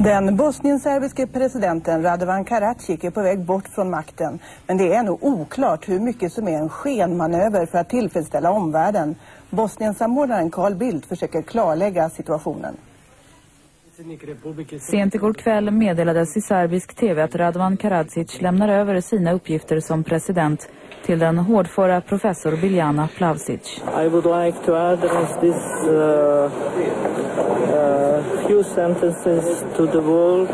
Den bosnienserbiske presidenten Radovan Karadzic är på väg bort från makten. Men det är ännu oklart hur mycket som är en skenmanöver för att tillfredsställa omvärlden. Bosniensamordnaren Carl Bildt försöker klarlägga situationen. Sent igår kväll meddelades i serbisk tv att Radovan Karadzic lämnar över sina uppgifter som president till den hårdföra professor Biljana Plavsic. I would like to address this few sentences to the world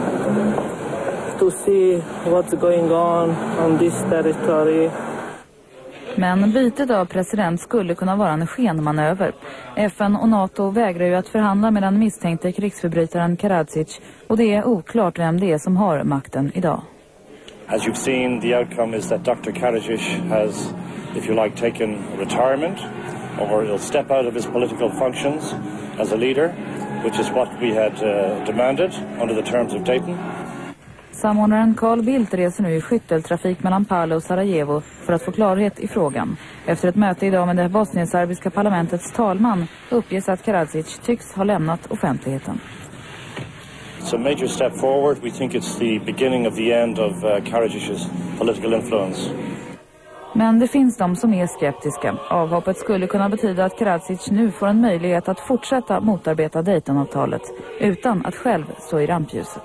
to see what's going on this territory. Men bytet av president skulle kunna vara en skenmanöver. FN och NATO vägrar ju att förhandla med den misstänkte krigsförbrytaren Karadzic och det är oklart vem det är som har makten idag. As you've seen, the outcome is that Dr. Karadzic has, if you like, taken retirement or he'll step out of his political functions as a leader, which is what we had demanded under the terms of Dayton. Samordnaren Carl Bildt reser nu i skytteltrafik mellan Palo och Sarajevo för att få klarhet i frågan. Efter ett möte idag med det bosnienserbiska parlamentets talman uppges att Karadzic tycks ha lämnat offentligheten. It's a major step forward. We think it's the beginning of the end of Karadzic's political influence. Men det finns de som är skeptiska. Avhoppet skulle kunna betyda att Karadzic nu får en möjlighet att fortsätta motarbeta Daytonavtalet utan att själv stå i rampljuset.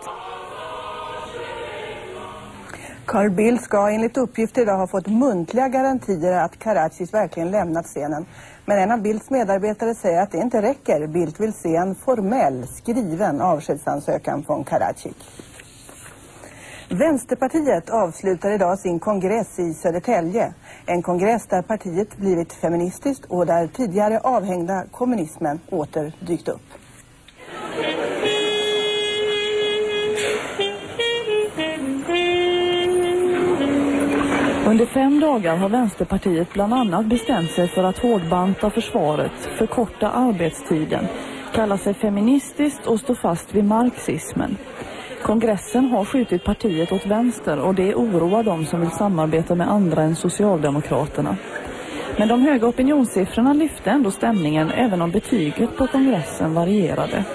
Carl Bildt ska enligt uppgift idag ha fått muntliga garantier att Karadzic verkligen lämnat scenen. Men en av Bildts medarbetare säger att det inte räcker. Bildt vill se en formell, skriven avskedsansökan från Karadzic. Vänsterpartiet avslutar idag sin kongress i Södertälje. En kongress där partiet blivit feministiskt och där tidigare avhängda kommunismen åter dykt upp. Under 5 dagar har Vänsterpartiet bland annat bestämt sig för att hårdbanta försvaret, förkorta arbetstiden, kalla sig feministiskt och stå fast vid marxismen. Kongressen har skjutit partiet åt vänster och det oroar de som vill samarbeta med andra än Socialdemokraterna. Men de höga opinionssiffrorna lyfte ändå stämningen även om betyget på kongressen varierade.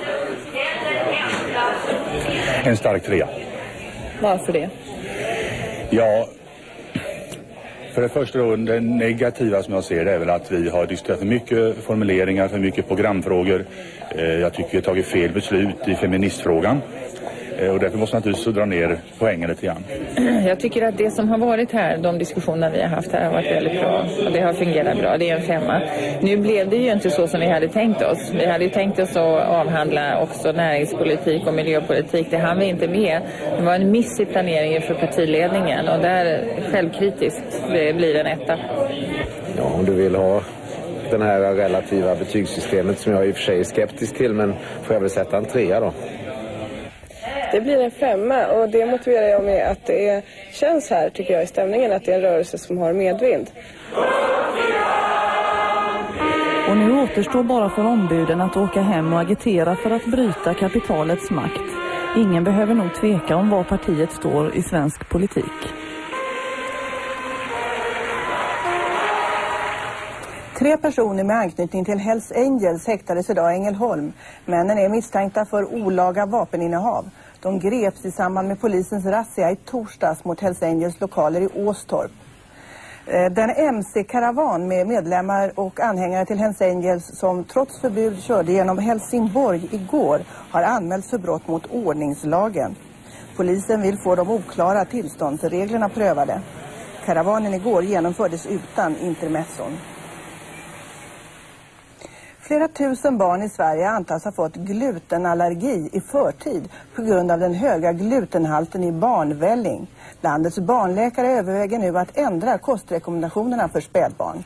En stark 3. Varför det? Ja, för det första då, det negativa som jag ser det är väl att vi har diskuterat för mycket formuleringar, för mycket programfrågor. Jag tycker vi har tagit fel beslut i feministfrågan. Och därför måste naturligtvis dra ner poängen lite grann. Jag tycker att det som har varit här, de diskussioner vi har haft här har varit väldigt bra. Och det har fungerat bra, det är en 5. Nu blev det ju inte så som vi hade tänkt oss. Vi hade ju tänkt oss att avhandla också näringspolitik och miljöpolitik. Det hann vi inte med. Det var en miss i planeringen för partiledningen. Och där självkritiskt det blir en 1. Ja, om du vill ha den här relativa betygssystemet som jag i och för sig är skeptisk till, men får jag väl sätta en 3 då. Det blir en 5 och det motiverar jag med att det känns här, tycker jag, i stämningen att det är en rörelse som har medvind. Och nu återstår bara för ombuden att åka hem och agitera för att bryta kapitalets makt. Ingen behöver nog tveka om var partiet står i svensk politik. Tre personer med anknytning till Hells Angels häktades idag i Ängelholm. Männen är misstänkta för olaga vapeninnehav. De greps i samband med polisens razzia i torsdags mot Hells Angels lokaler i Åstorp. Den MC-karavan med medlemmar och anhängare till Hells Angels som trots förbud körde genom Helsingborg igår har anmälts för brott mot ordningslagen. Polisen vill få de oklara tillståndsreglerna prövade. Karavanen igår genomfördes utan intermezzon. Flera tusen barn i Sverige antas ha fått glutenallergi i förtid på grund av den höga glutenhalten i barnvälling. Landets barnläkare överväger nu att ändra kostrekommendationerna för spädbarn.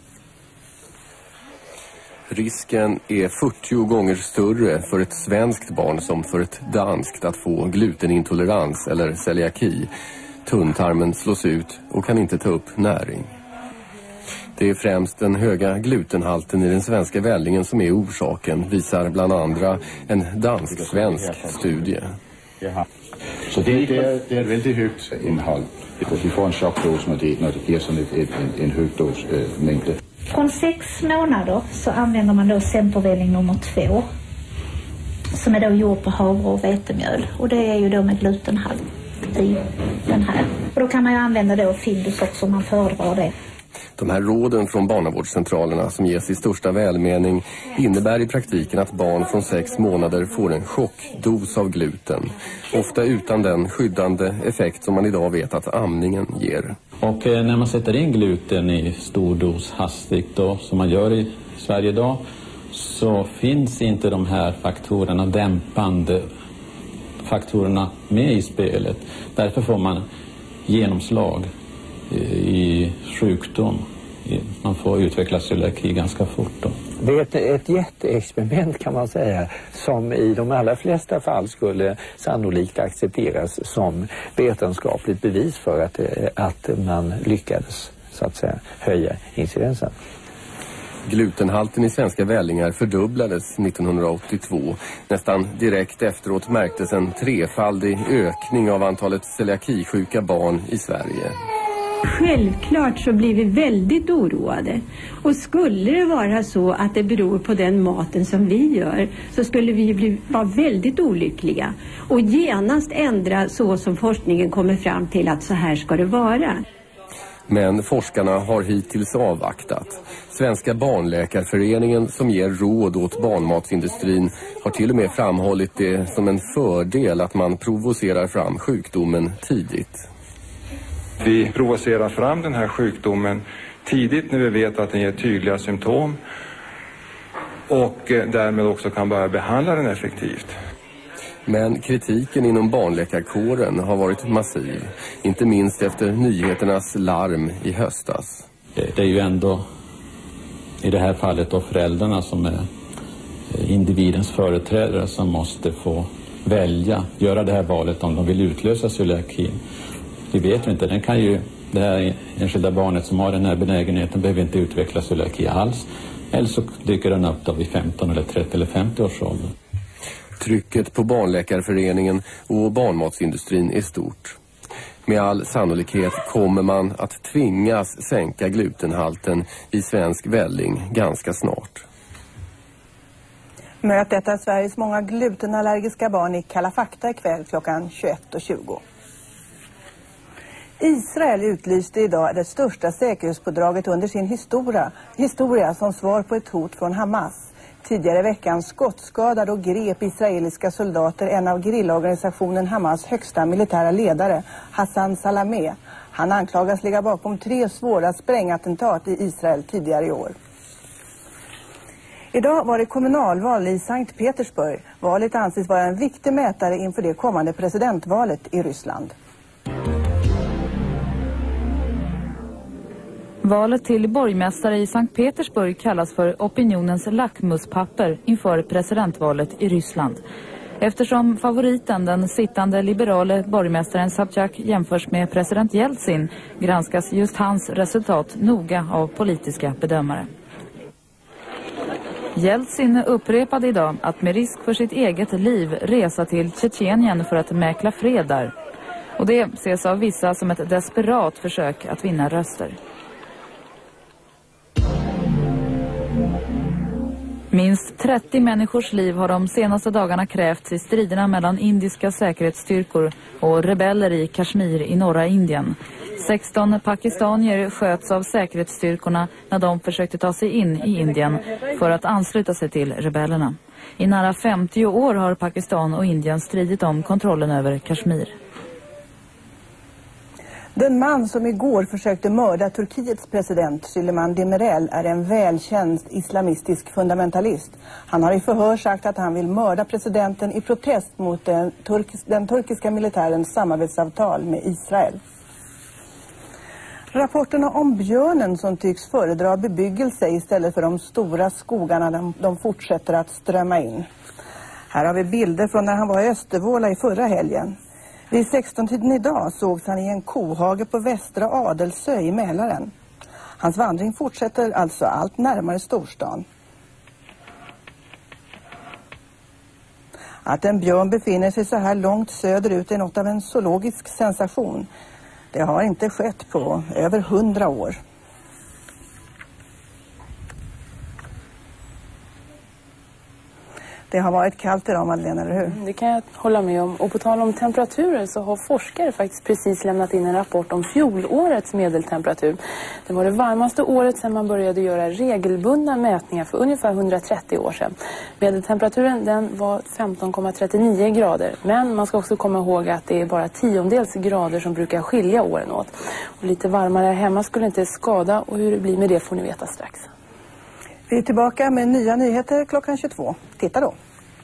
Risken är 40 gånger större för ett svenskt barn som för ett danskt att få glutenintolerans eller celiaki. Tunntarmen slås ut och kan inte ta upp näring. Det är främst den höga glutenhalten i den svenska vällingen som är orsaken, visar bland andra en dansk-svensk studie. Så det är väldigt högt innehåll. Vi får en chockdos när det ger sådan en hög dos mängd. Från 6 månader så använder man då centervälling nummer 2. som är då gjord på havre och vetemjöl. Och det är ju då med glutenhalt i den här. Och då kan man ju använda då Findus också om man föredrar det. De här råden från barnavårdscentralerna som ges i största välmening innebär i praktiken att barn från 6 månader får en chockdos av gluten. Ofta utan den skyddande effekt som man idag vet att amningen ger. Och när man sätter in gluten i stor dos hastigt då, som man gör i Sverige idag, så finns inte de här faktorerna, dämpande faktorerna med i spelet. Därför får man genomslag i sjukdom. Man får utveckla celiaki ganska fort då. Det är ett jätteexperiment kan man säga, som i de allra flesta fall skulle sannolikt accepteras som vetenskapligt bevis för att man lyckades så att säga höja incidensen. Glutenhalten i svenska vällingar fördubblades 1982. Nästan direkt efteråt märktes en 3-faldig ökning av antalet celiakisjuka barn i Sverige. Självklart så blir vi väldigt oroade. Och skulle det vara så att det beror på den maten som vi gör, så skulle vi vara väldigt olyckliga och genast ändra så som forskningen kommer fram till att så här ska det vara. Men forskarna har hittills avvaktat. Svenska barnläkarföreningen som ger råd åt barnmatsindustrin har till och med framhållit det som en fördel att man provocerar fram sjukdomen tidigt. Vi provocerar fram den här sjukdomen tidigt när vi vet att den ger tydliga symptom och därmed också kan börja behandla den effektivt. Men kritiken inom barnläkarkåren har varit massiv, inte minst efter nyheternas larm i höstas. Det är ju ändå i det här fallet då föräldrarna som är individens företrädare som måste få göra det här valet om de vill utlösa celiakin. Vi vet inte, det här enskilda barnet som har den här benägenheten behöver inte utveckla celiaki alls. Eller så dyker den upp då vid 15 eller 30 eller 50 års ålder. Trycket på barnläkarföreningen och barnmatsindustrin är stort. Med all sannolikhet kommer man att tvingas sänka glutenhalten i svensk välling ganska snart. Möt ett av Sveriges många glutenallergiska barn i Kalla fakta ikväll klockan 21:20. Israel utlyste idag det största säkerhetspådraget under sin historia som svar på ett hot från Hamas. Tidigare i veckan skottskadade och grep israeliska soldater en av gerillaorganisationen Hamas högsta militära ledare, Hassan Salameh. Han anklagas ligga bakom 3 svåra sprängattentat i Israel tidigare i år. Idag var det kommunalval i Sankt Petersburg. Valet anses vara en viktig mätare inför det kommande presidentvalet i Ryssland. Valet till borgmästare i Sankt Petersburg kallas för opinionens lackmuspapper inför presidentvalet i Ryssland. Eftersom favoriten, den sittande liberale borgmästaren Sobchak, jämförs med president Jeltsin granskas just hans resultat noga av politiska bedömare. Jeltsin upprepade idag att med risk för sitt eget liv resa till Tjetjenien för att mäkla fred där. Och det ses av vissa som ett desperat försök att vinna röster. Minst 30 människors liv har de senaste dagarna krävts i striderna mellan indiska säkerhetsstyrkor och rebeller i Kashmir i norra Indien. 16 pakistanier sköts av säkerhetsstyrkorna när de försökte ta sig in i Indien för att ansluta sig till rebellerna. I nära 50 år har Pakistan och Indien stridit om kontrollen över Kashmir. Den man som igår försökte mörda Turkiets president Süleyman Demirel är en välkänd islamistisk fundamentalist. Han har i förhör sagt att han vill mörda presidenten i protest mot den turkiska militärens samarbetsavtal med Israel. Rapporterna om björnen som tycks föredra bebyggelse istället för de stora skogarna, de fortsätter att strömma in. Här har vi bilder från när han var i Östervåla i förra helgen. Vid 16-tiden idag sågs han i en kohage på Västra Adelsö i Mälaren. Hans vandring fortsätter alltså allt närmare storstan. Att en björn befinner sig så här långt söderut är något av en zoologisk sensation. Det har inte skett på över 100 år. Det har varit kallt idag, Madeleine, eller hur? Det kan jag hålla med om. Och på tal om temperaturer så har forskare faktiskt precis lämnat in en rapport om fjolårets medeltemperatur. Det var det varmaste året sedan man började göra regelbundna mätningar för ungefär 130 år sedan. Medeltemperaturen den var 15,39 grader. Men man ska också komma ihåg att det är bara 10 grader som brukar skilja åren åt. Och lite varmare hemma skulle inte skada, och hur det blir med det får ni veta strax. Vi är tillbaka med nya nyheter klockan 22. Titta då!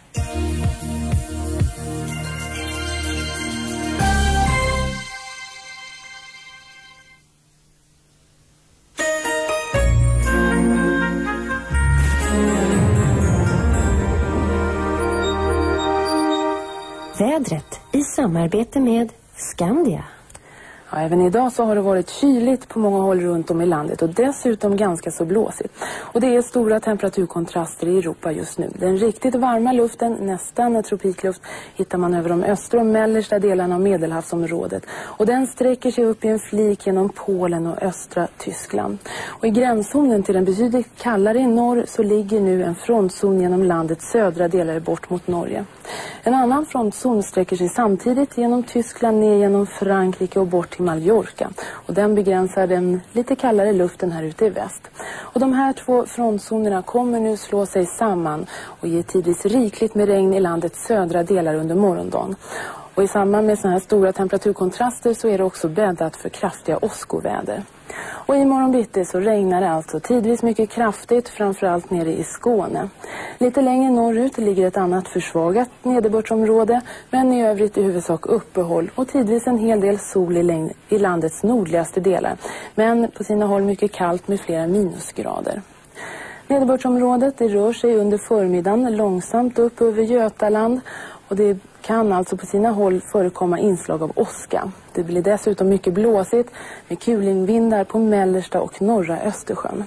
Vädret i samarbete med Skandia. Ja, även idag så har det varit kyligt på många håll runt om i landet och dessutom ganska så blåsigt. Och det är stora temperaturkontraster i Europa just nu. Den riktigt varma luften, nästan tropikluft, hittar man över de östra och mellersta delarna av Medelhavsområdet. Och den sträcker sig upp i en flik genom Polen och östra Tyskland. Och i gränszonen till den betydligt kallare i norr så ligger nu en frontzon genom landets södra delar bort mot Norge. En annan frontzon sträcker sig samtidigt genom Tyskland ner genom Frankrike och bort till Mallorca. Och den begränsar den lite kallare luften här ute i väst. Och de här två frontzonerna kommer nu slå sig samman och ge tidvis rikligt med regn i landets södra delar under morgondagen. Och i samband med sådana här stora temperaturkontraster så är det också bäddat för kraftiga åskoväder. Och i morgon bitti så regnar det alltså tidvis mycket kraftigt, framförallt nere i Skåne. Lite längre norrut ligger ett annat försvagat nederbördsområde, men i övrigt i huvudsak uppehåll och tidvis en hel del sol i landets nordligaste delar. Men på sina håll mycket kallt med flera minusgrader. Nederbördsområdet det rör sig under förmiddagen långsamt upp över Götaland och det kan alltså på sina håll förekomma inslag av åska. Det blir dessutom mycket blåsigt med kulingvindar på mellersta och norra Östersjön.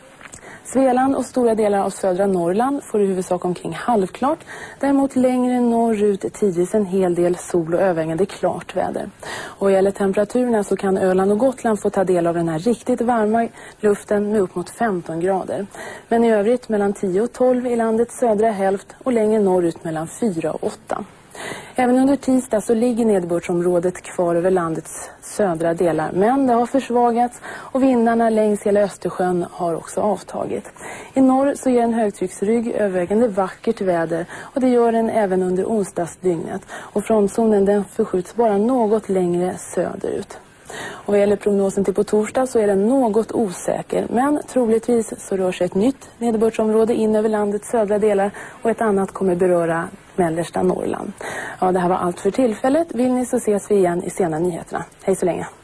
Svealand och stora delar av södra Norrland får i huvudsak omkring halvklart. Däremot längre norrut tidvis en hel del sol och övervägande klart väder. Och vad gäller temperaturerna så kan Öland och Gotland få ta del av den här riktigt varma luften med upp mot 15 grader. Men i övrigt mellan 10 och 12 i landets södra hälft och längre norrut mellan 4 och 8. Även under tisdag så ligger nederbördsområdet kvar över landets södra delar, men det har försvagats och vindarna längs hela Östersjön har också avtagit. I norr så ger en högtrycksrygg övervägande vackert väder och det gör den även under onsdagsdygnet. Och frontzonen den förskjuts bara något längre söderut. Och vad gäller prognosen till på torsdag så är den något osäker, men troligtvis så rör sig ett nytt nederbördsområde in över landets södra delar och ett annat kommer beröra mellersta Norrland. Ja, det här var allt för tillfället. Vill ni så ses vi igen i sena nyheterna. Hej så länge!